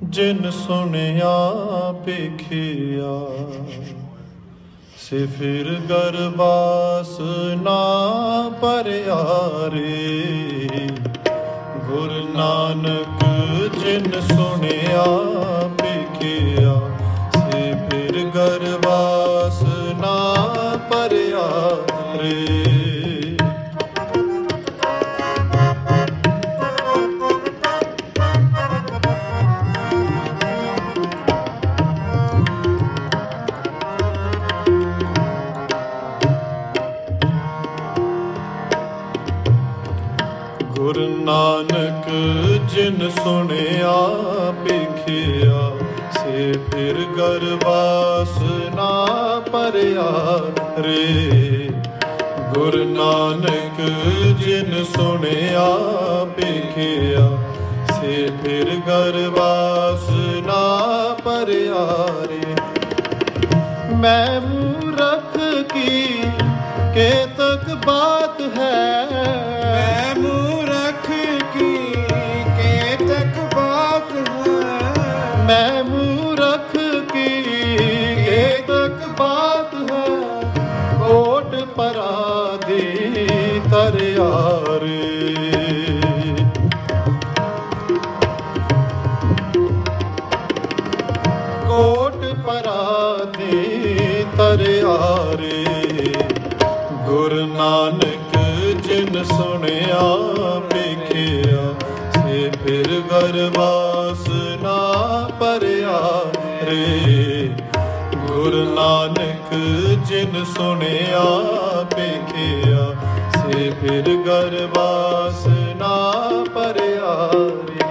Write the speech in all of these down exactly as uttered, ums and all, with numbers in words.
जिन सुनिया पेखिया से फिर गरबास ना परियारे। गुरु नानक जिन सुनिया पेखिया से फिर गरबास ना परियारे। गुरु नानक जिन सुनिया पेखिया से फिर गरबास ना परिया रे। गुरु नानक जिन सुनिया पेखिया से फिर गरबास ना परिया रे। मैं मूरख की केतक बात है, मैं मूरख की केतक बात है, मैं मूरख की केतक बात है। कोट पराधी तरियारे। कोट पराधी तरियारे। गुरु नानक जिन सुनिया पेखिया से फिर गरबास ना परिया रे। गुरु नानक जिन सुनिया पेखिया से फिर गरबास ना परिया रे।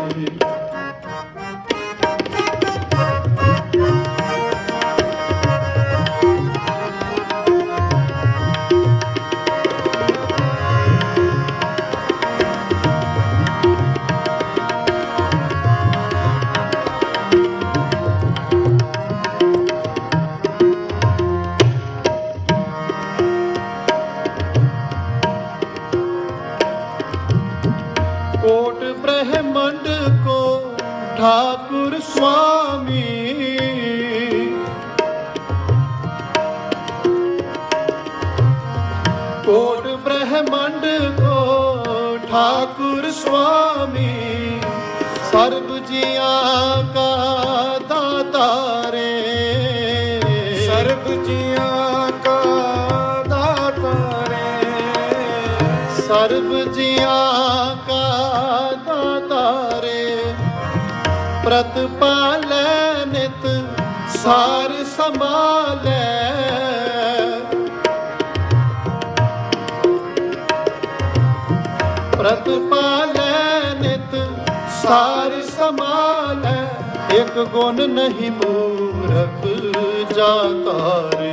कोट ब्रह्मंड को ठाकुर स्वामी, कोट ब्रह्मंड को ठाकुर स्वामी। सर्व जिया का दाता रे। सर्व जिया का दाता रे। सर्व जिया का दाता रे। प्रतिपालै नित सार संभालै। प्रतिपालै नित सार संभालै। एक गुण नहीं मूरख जाता रे।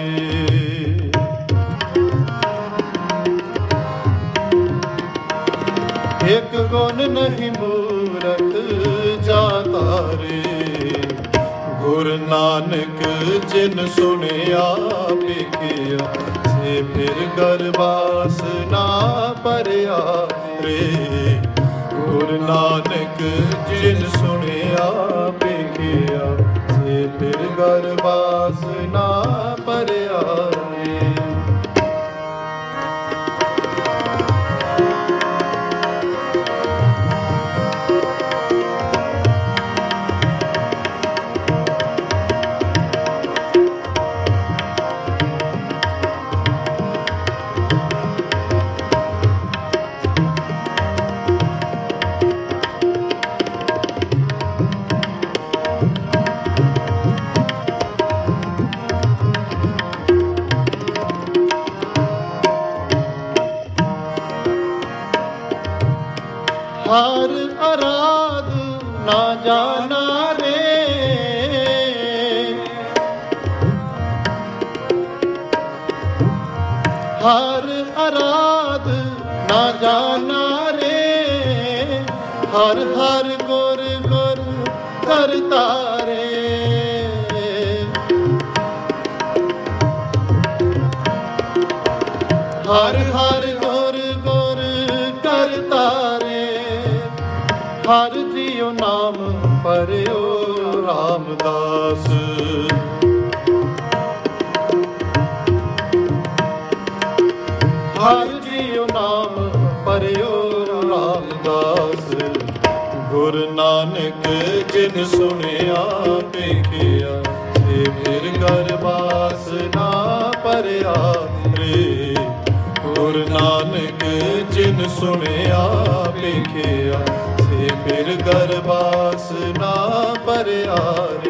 एक गुण नहीं मूरख जाता रे। गुरु नानक जिन सुनिया पेखिया से फिर गरबास ना परिया रे। गुरु नानक जिन सुनिया पेखिया से फिर गरबास ना परिया रे। हर आराध ना जाना रे। हर आराध ना जाना रे। हर हर गुर गुर करता रे। हर हर गुर गुर करता रे। हर जियो नाम ਪਰਿਓ ਰਾਮਦਾਸ। ਹਰ ਜੀਉ ਨਾਮ ਪਰਿਓ ਰਾਮਦਾਸ। ਗੁਰ ਨਾਨਕ ਜਿਨ ਸੁਣਿਆ ਵੇਖਿਆ ਤੇ ਫਿਰ ਗਰਬਾਸ ਨਾ ਪਰਿਆ ਰੇ। ਗੁਰ ਨਾਨਕ ਜਿਨ ਸੁਣਿਆ ਵੇਖਿਆ ਤੇ ਫਿਰ ਗਰਬਾਸ ਨਾ ਪਰਿਆ ਰੇ।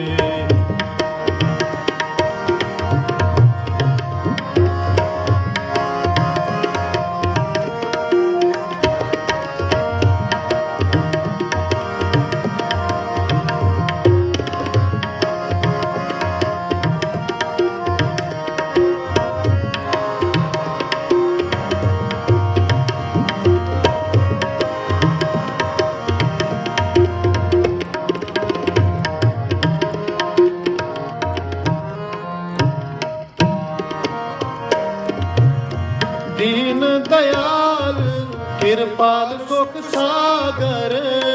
ਦੀਨ ਦਇਆਲ ਕਿਰਪਾਲ ਸੁਖ ਸਾਗਰ।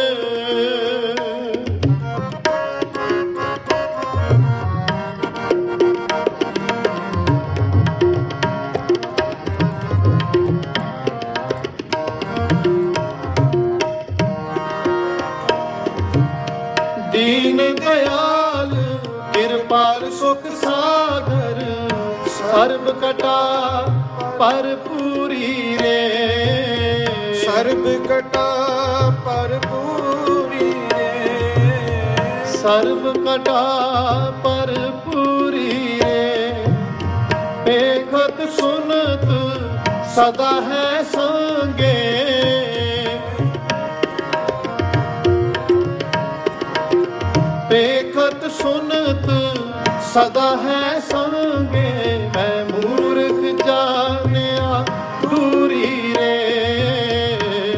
ਦੀਨ ਦਇਆਲ ਕਿਰਪਾਲ ਸੁਖ ਸਾਗਰ। ਸਰਬ ਕਟਾ ਭਰਪੂਰੀ ਰੇ। ਸਰਬ ਕਟਾ ਭਰਪੂਰੀ ਰੇ। ਸਰਬ ਕਟਾ ਭਰਪੂਰੀ ਰੇ। ਵੇਖਤ ਸੁਨਤ ਸਦਾ ਹੈ ਸੰਗੇ। ਵੇਖਤ ਸੁਨਤ ਸਦਾ ਹੈ ਸੰਗੇ। ਮੈਂ ਮੂਰਖ ਜਾਣਿਆ ਦੂਰੀ ਰੇ।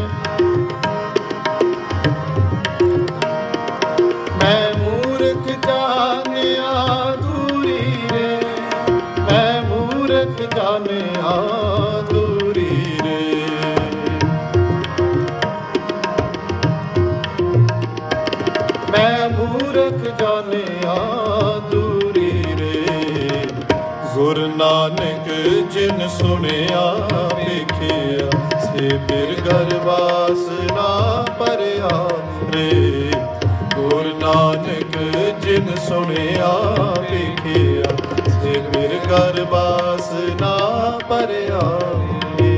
ਮੈਂ ਮੂਰਖ ਜਾਣਿਆ ਦੂਰੀ ਰੇ। ਮੈਂ ਮੂਰਖ ਜਾਣਿਆ ਦੂਰੀ ਰੇ। ਮੈਂ ਮੂਰਖ ਜਾਣਿਆ ਦੂਰੀ ਰੇ। ਗੁਰ ਨਾਨਕ ਜਿਨ ਸੁਣਿਆ ਵੇਖਿਆ ਸੇ ਫਿਰ ਗਰਬਾਸ ਨਾ ਪਰਿਆ ਰੇ। ਗੁਰ ਨਾਨਕ ਜਿਨ ਸੁਣਿਆ ਵੇਖਿਆ ਸੇ ਫਿਰ ਗਰਬਾਸ ਨਾ ਪਰਿਆ ਰੇ।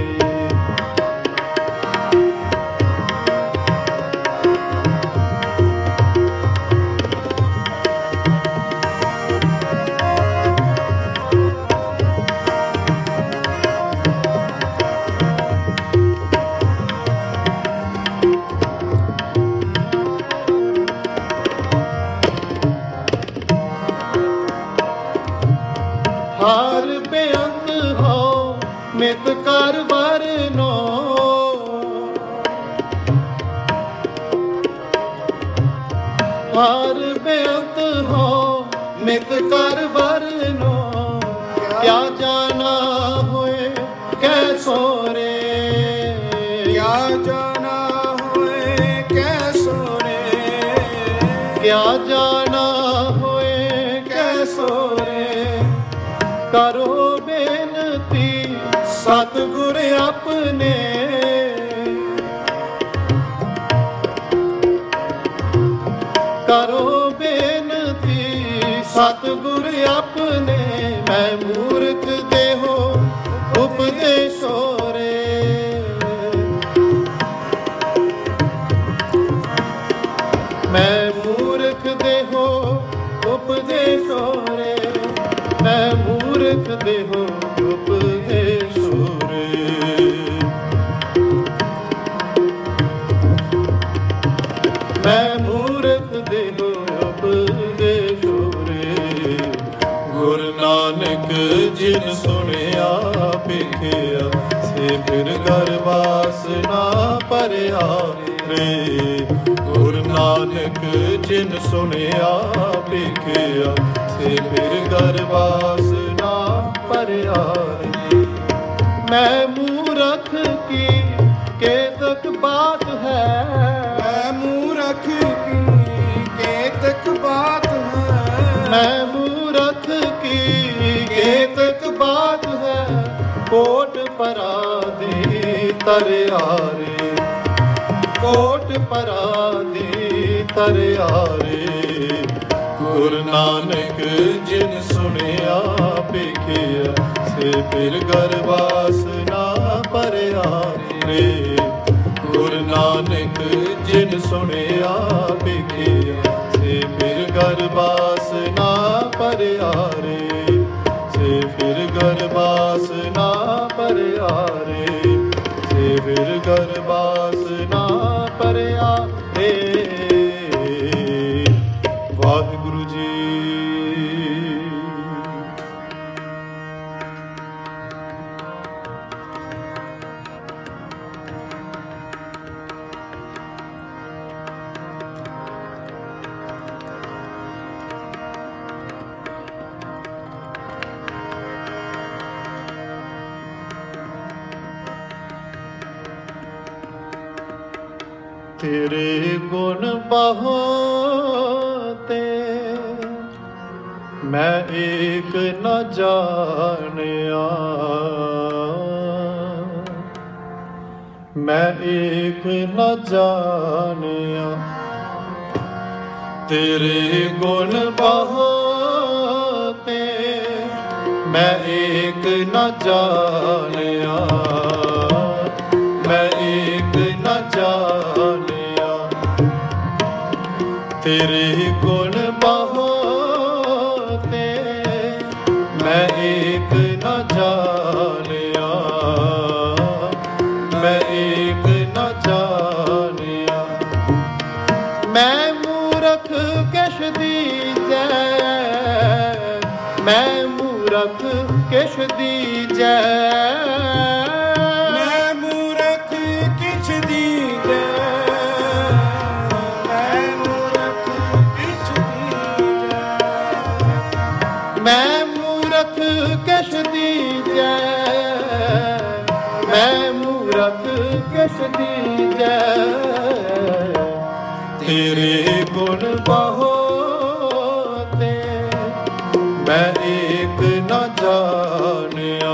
ਹਰ ਬੇਅੰਤ ਹੋ ਮਿਤ ਕਰ ਵਰਨੋ। ਹਰ ਬੇਅੰਤ ਹੋ ਮਿਤ ਕਰ ਵਰਨੋ। ਕਿਆ ਜਾਣਾ ਹੋਏ ਕੈਸੋ ਰੇ। ਕਿਆ ਜਾਣਾ ਹੋਏ ਕੈਸੋ ਰੇ। ਕਿਆ ਜਾਣਾ ਹੋਏ ਕੈਸੋ ਰੇ। ਕਰੋ ਬੇਨਤੀ ਸਤਿਗੁਰ ਆਪਣੇ। ਕਰੋ ਬੇਨਤੀ ਸਤਿਗੁਰ ਆਪਣੇ। ਮੈਂ ਮੂਰਖ ਦੇਹੋ ਉਪਦੇਸ਼ੋ ਰੇ। ਮੈਂ ਮੂਰਖ ਦੇਹੋ ਉਪਦੇਸ਼ੋ ਰੇ। ਮੈਂ ਮੂਰਖ ਦੇਹੋ ਉਪਦੇਸ਼ੋ ਰੇ। ਮੈਂ ਮੂਰਖ ਦੇਹੋ ਉਪਦੇਸ਼ੋ ਰੇ। ਗੁਰ ਨਾਨਕ ਜਿਨ ਸੁਣਿਆ ਵੇਖਿਆ ਸੇ ਫਿਰ ਗਰਬਾਸ ਨਾ ਪਰਿਆ ਰੇ। ਗੁਰ ਨਾਨਕ ਜਿਨ ਸੁਣਿਆ ਵੇਖਿਆ ਸੇ ਫਿਰ ਗਰਬਾਸ ਨਾ ਪਰਿਆ ਰੇ। ਮੈਂ ਮੂਰਖ ਕੀ ਕੇਤਕ ਬਾਤ ਹੈ। ਮੈਂ ਮੂਰਖ ਕੀ ਤਰਿਆਰੇ, ਕੋਟ ਪਰਾਦੀ ਤਰਿਆਰੇ। ਗੁਰੂ ਨਾਨਕ ਜਿਨ ਸੁਣਿਆ ਵੇਖਿਆ, ਸੇ ਫਿਰ ਗਰਵਾਸ ਨਾ ਪਰਿਆਰੇ। ਗੁਰੂ ਨਾਨਕ ਜਿਨ ਸੁਣਿਆ ਵੇਖਿਆ, ਸੇ ਫਿਰ ਗਰਵਾਸ ਨਾ ਪਰਿਆਰੇ। ਸੇ ਫਿਰ ਗਰਵਾਸ ਨਾ ਪਰਿਆਰੇ, ਸੇ ਫਿਰ ਗਰਵਾਸ ਨਾ ਪਰਿਆਰੇ। ਵਾਹਿਗੁਰੂ ਜੀ। ਤੇਰੇ ਗੁਣ ਬਹੁਤੇ ਮੈਂ ਏਕ ਨ ਜਾਣਿਆ, ਮੈਂ ਏਕ ਨ ਜਾਣਿਆ। ਤੇਰੇ ਗੁਣ ਬਹੁਤੇ ਮੈਂ ਏਕ ਨ ਜਾਣਿਆ, ਮੈਂ ਏਕ ਨ ਜਾਣਿਆ। ਤੇਰੇ ਗੁਣ ਬਹੁਤੇ ਮੈਂ ਏਕ ਨ ਜਾਣਿਆ, ਮੈਂ ਏਕ ਨ ਜਾਣਿਆ। ਮੈਂ ਮੂਰਖ ਕਿਛ ਦੀਜੈ, ਮੈਂ ਮੂਰਖ ਕਿਛ ਦੀਜੈ। ਮੈਂ ਮੂਰਖ ਕਿਛ ਦੀਜੈ, ਮੈਂ ਮੂਰਖ ਕਿਛ ਦੀਜੈ। ਤੇਰੇ ਗੁਣ ਬਹੁਤੇ ਮੈਂ ਏਕ ਨ ਜਾਣਿਆ,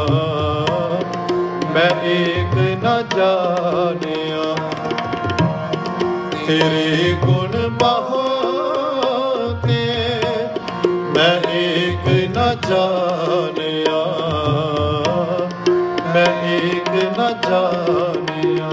ਮੈਂ ਏਕ ਨ ਜਾਣਿਆ। ਤੇਰੇ ਗੁਣ ਬਹੁਤੇ ਮੈਂ ਏਕ ਨ ਜਾਣਿਆ, ਮੈਂ ਏਕ ਨ ਜਾਣਿਆ।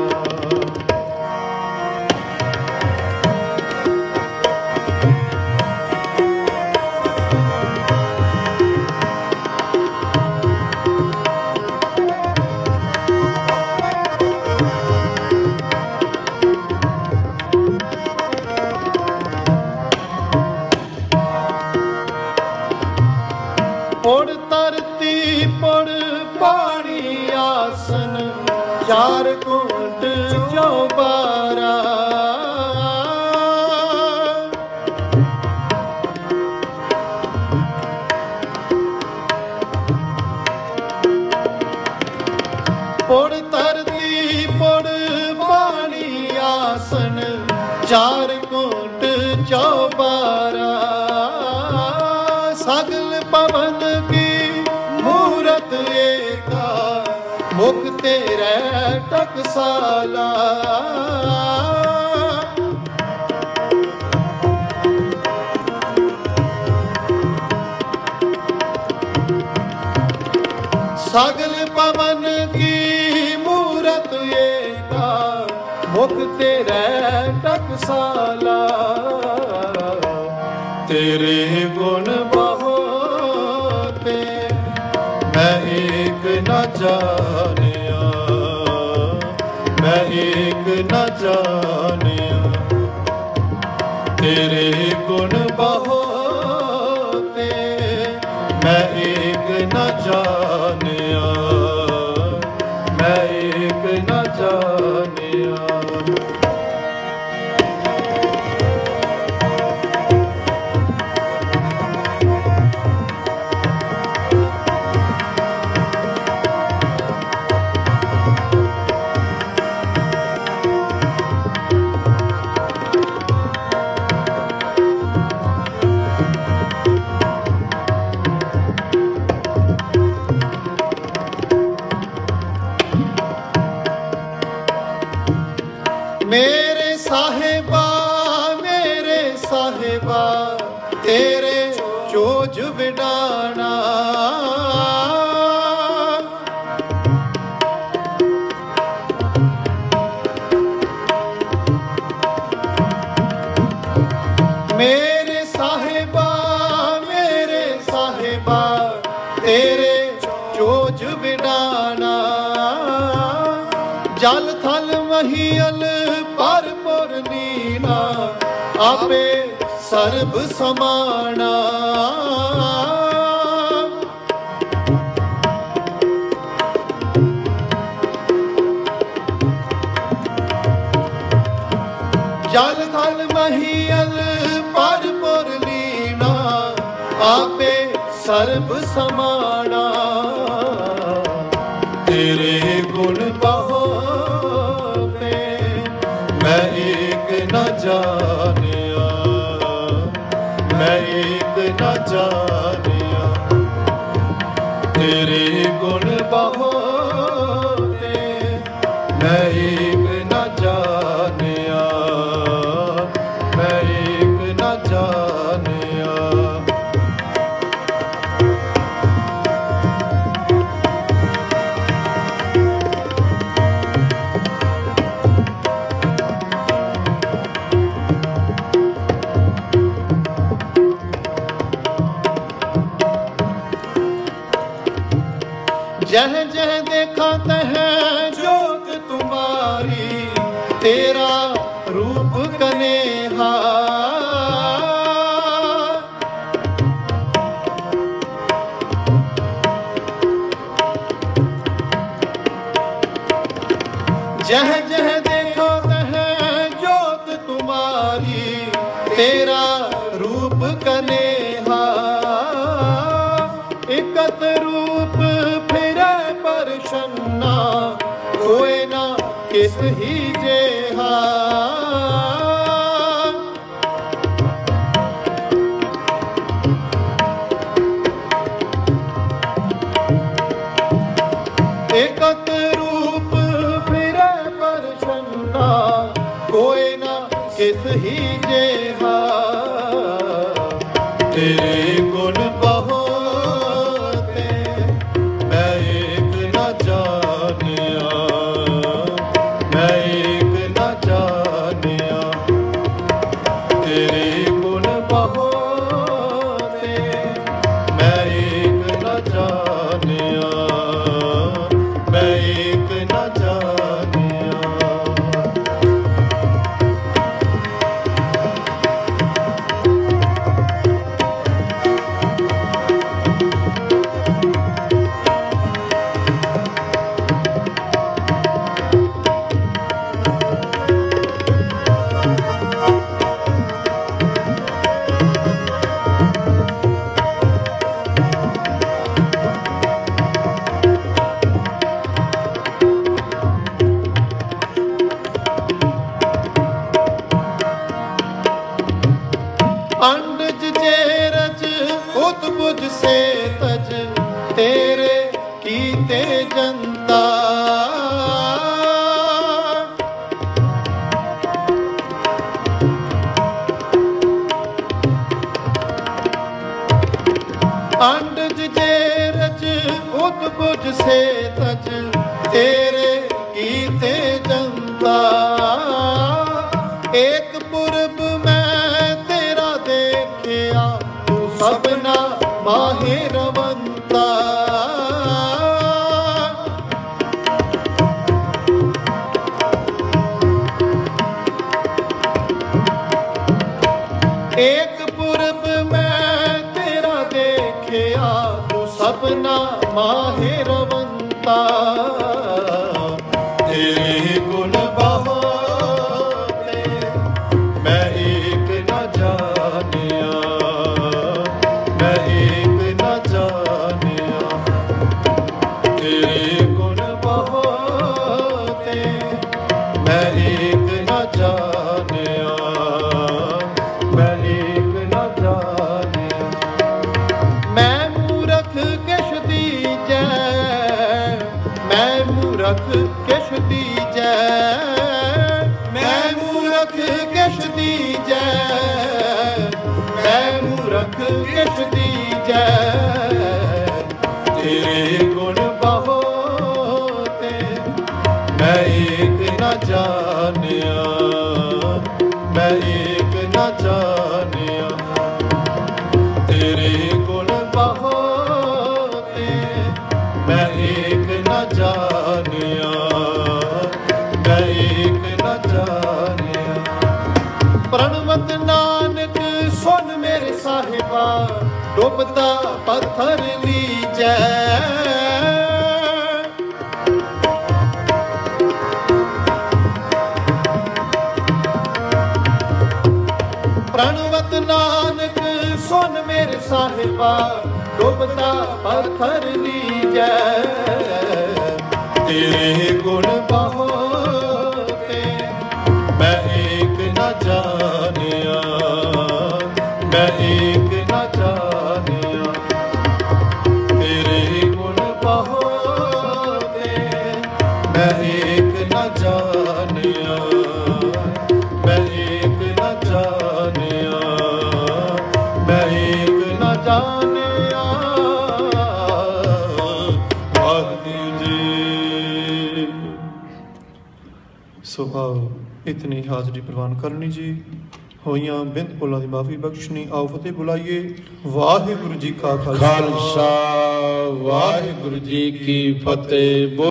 ਪੁੜ ਧਰਤੀ ਪੁੜ ਪਾਣੀ ਆਸਨ, ਚਾਰ ਕੋਟ ਚੌਬਾਰਾ। ਪੁੜ ਧਰਤੀ ਪੁੜ ਪਾਣੀ ਆਸਨ, ਚਾਰ ਕੋਟ ਚੌਬਾਰਾ। ਸਗਲ ਪਵਨ ਕੀ ਮੂਰਤ ਏਕਾ, ਮੁਖ ਤੇਰੇ ਟਕਸਾਲਾ। ਸਗਲ ਪਵਨ ਕੀ ਮੂਰਤ ਏਕਾ, ਮੁਖ ਤੇਰੇ ਟਕਸਾਲਾ। ਤੇਰੇ ਗੁਣ ਬਹੁਤੇ ਮੈਂ ਏਕ ਨ ਜਾਣਿਆ, ਮੈਂ ਏਕ ਨ ਜਾਣਿਆ। ਤੇਰੇ ਗੁਣ ਬਹੁਤੇ ਮੈਂ ਏਕ ਨ ਜਾਣਿਆ, ਮੈਂ ਏਕ ਨ ਜਾਣਿਆ। ਸਾਹਿਬਾ ਤੇਰੇ ਚੋਜ ਵਿਡਾਣਾ। ਮੇਰੇ ਸਾਹਿਬਾ ਮੇਰੇ ਸਾਹਿਬਾ ਤੇਰੇ ਚੋਜ ਵਿਡਾਣਾ। ਜਲ ਥਲ ਮਹੀਲ ਪਰ ਪੁਰ ਨੀਨਾ ਆਪੇ ਸਰਬ ਸਮਾਣਾ। ਜਲ ਥਲ ਮਹੀਲ ਪਰ ਪੁਰ ਲੀਨਾ ਆਪੇ ਸਰਬ ਸਮਾਣਾ। ਤੇਰੇ ਗੁਣ ਬਹੁਤੇ ਮੈਂ ਏਕ ਨਾ ਜਾਣਿਆ, ਮੈਂ ਏਕ ਨਾ ਜਾਣਿਆ। ਤੇਰੇ ਗੁਣ ਬਹੁਤੇ ਮੈਂ ਏਕ ਨਾ ਜਾਣਿਆ, ਮੈਂ ਏਕ ਨਾ ਜਾਣਿਆ। जह जह देखा तह जोत तुम्हारी तेरा रूप कनेहा। जह जह देखो तह जोत तुम्हारी तेरा रूप कनेहा। इकत रूप फिरे परशन्ना कोई ना किस ही जेहा। एकत रूप फिरे परशन्ना कोई ना किस ही जेहा। तेरे गुण बहुते मैं एक न जानिया, मैं एक न जानिया। तेरे गुण बहुते मैं एक न जानिया, मैं एक न जानिया। अंडज जेरज उत बुझ से तज तेरे कीते जनता। अंडज जेरज उत बुझ से तज तेरे कीते जनता। एक पुरब मैं तेरा देखिया तू सबना माहिरवंता। एक पुरब मैं तेरा देखिया तू सबना माहिरवंता। तेरे गुण बहुते मैं एक न जानिया, मैं एक न जानिया। तेरे गुण बहुते मैं एक न जानिया, मैं एक न जानिया। मैं मूरख किश दीजै, मैं मूरख किश दीजै, मैं मूरख किश दीजै। ਲਖ ਕਿਛ ਦੀਜੈ ਤੇਰੇ ਗੁਣ ਬਹੁਤੇ ਮੈਂ ਏਕ ਨਾ ਜਾਣਿਆ ਮੈਂ ਏਕ ਨਾ ਜਾਣਿਆ ਤੇਰੇ ਗੁਣ ਬਹੁਤੇ ਮੈਂ ਏਕ ਨਾ ਜਾਣਿਆ ਮੈਂ ਏਕ ਨਾ ਜਾਣਿਆ ਪ੍ਰਣਵਤ ਨਾਨਕ ਸੁਨ ਮੇਰੇ ਸਾਹਿਬਾ ਡੁੱਬਦਾ ਪੱਥਰ ਲੀਜੈ ਪ੍ਰਣਵਤ ਨਾਨਕ ਸੁਨ ਮੇਰੇ ਸਾਹਿਬਾ ਡੁੱਬਦਾ ਪੱਥਰ ਲੀਜੈ ਤੇਰੇ ਗੁਣ ਬਹੁਤੇ ਮੈਂ ਏਕ ਨਾ ਜਾਣਿਆ ਮੈਂ ਏਕ ਨਾ ਜਾਣਿਆ ਤੇਰੇ ਗੁਣ ਬਹੁਤੇ ਮੈਂ ਏਕ ਨਾ ਜਾਣਿਆ ਮੈਂ ਏਕ ਨਾ ਜਾਣਿਆ ਮੈਂ ਏਕ ਨਾ ਜਾਣਿਆ ਵਾਹਿਗੁਰੂ ਜੀ। ਸੁਭਾਵ ਇਤਨੀ ਹਾਜ਼ਰੀ ਪ੍ਰਵਾਨ ਕਰਨੀ ਜੀ। ਹੋਈਆਂ ਬਿੰਦ ਭੁੱਲਾਂ ਦੀ ਮਾਫੀ ਬਖਸ਼ਣੀ। ਆਓ ਫਤਿਹ ਬੁਲਾਈਏ। ਵਾਹਿਗੁਰੂ ਜੀ ਕਾ ਖਾਲਸਾ ਖਾਲਸਾ ਵਾਹਿਗੁਰੂ ਜੀ ਕੀ ਫਤਿਹ।